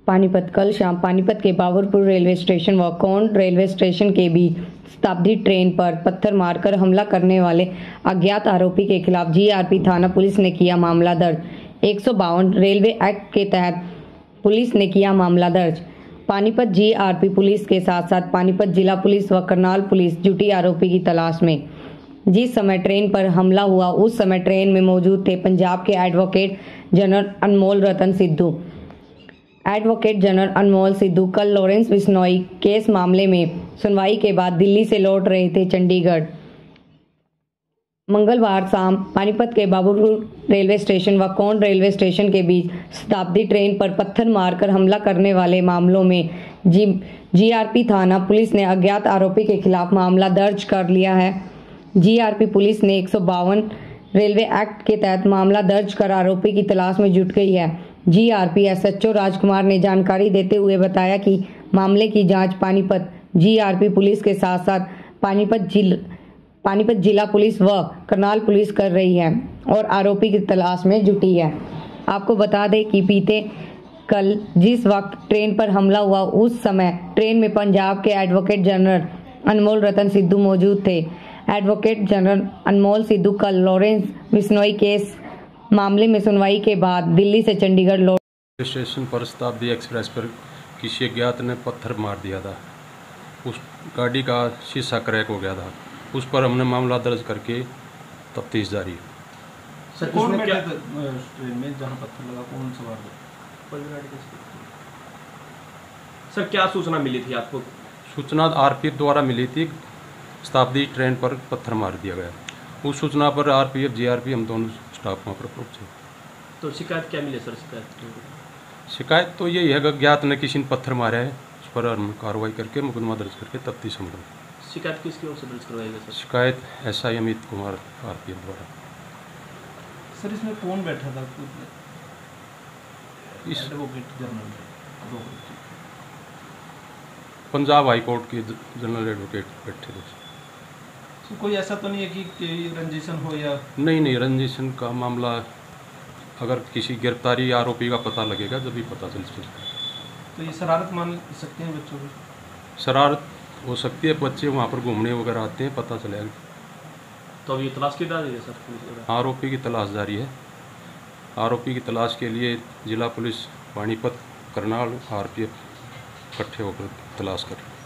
पानीपत। कल शाम पानीपत के बाबरपुर रेलवे स्टेशन व कौंड रेलवे स्टेशन के बीच शताब्दी ट्रेन पर पत्थर मारकर हमला करने वाले अज्ञात आरोपी के खिलाफ जीआरपी थाना पुलिस ने किया मामला दर्ज। 152 रेलवे एक्ट के तहत पुलिस ने किया मामला दर्ज। पानीपत जीआरपी पुलिस के साथ साथ पानीपत जिला पुलिस व करनाल पुलिस जुटी आरोपी की तलाश में। जिस समय ट्रेन पर हमला हुआ उस समय ट्रेन में मौजूद थे पंजाब के advocate general Anmol Ratan Sidhu. Advocate general Anmol Sidhu कल लॉरेंस बिश्नोई केस मामले में सुनवाई के बाद दिल्ली से लौट रहे थे चंडीगढ़। मंगलवार शाम पानीपत के बाबरपुर रेलवे स्टेशन व कौंड रेलवे स्टेशन के बीच शताब्दी ट्रेन पर पत्थर मारकर हमला करने वाले मामलों में जीआरपी थाना पुलिस ने अज्ञात आरोपी के खिलाफ मामला दर्ज कर लिया है। जीआरपी पुलिस ने 152 रेलवे एक्ट के तहत मामला दर्ज कर आरोपी की तलाश में जुट गई है। जीआरपी एसएचओ राजकुमार ने जानकारी देते हुए बताया कि मामले की जांच पानीपत जीआरपी पुलिस के साथ साथ पानीपत जिला पुलिस व करनाल पुलिस कर रही है और आरोपी की तलाश में जुटी है। आपको बता दें कि बीते कल जिस वक्त ट्रेन पर हमला हुआ उस समय ट्रेन में पंजाब के एडवोकेट जनरल अनमोल रतन सिद्धू मौजूद थे। एडवोकेट जनरल अनमोल सिद्धू कल लॉरेंस बिश्नोई केस मामले में सुनवाई के बाद दिल्ली से चंडीगढ़ लौट स्टेशन पर शताब्दी एक्सप्रेस पर किसी अज्ञात ने पत्थर मार दिया था। उस गाड़ी का शीशा क्रैक हो गया था। उस पर हमने मामला दर्ज करके तफ्तीश जारी है। सर कौन बैठा था ट्रेन में जहां पत्थर लगा, कौन सवार था? सर क्या सूचना मिली थी आपको? सूचना आरपीएफ द्वारा मिली थी, शताब्दी ट्रेन पर पत्थर मार दिया गया। उस सूचना पर आरपीएफ जीआरपी हम दोनों स्टाफ वहाँ पर पहुँचे। तो शिकायत क्या मिली सर? शिकायत तो यही है कि अज्ञात ने किसी ने पत्थर मारा है, उस पर हम कार्रवाई करके मुकदमा दर्ज करके तफ्तीश हम करें। शिकायत किसकी ओर से दर्ज करवाई गई सर? शिकायत एसआई अमित कुमार आरपीएफ द्वारा। सर इसमें कौन बैठा था? इस advocate general Punjab high court के जनरल एडवोकेट बैठे थे। तो कोई ऐसा तो नहीं है कि रंजिशन हो या? नहीं, रंजिशन का मामला अगर किसी गिरफ्तारी आरोपी का पता लगेगा जब भी पता चल सकता है। तो ये शरारत मान सकते हैं बच्चों की? शरारत हो सकती है, बच्चे वहाँ पर घूमने वगैरह आते हैं, पता चलेगा। तो अभी तलाश की जा रही है सर? आरोपी की तलाश जारी है। आरोपी की तलाश के लिए जिला पुलिस पानीपत करनाल आरपीएफ इकट्ठे होकर तलाश कर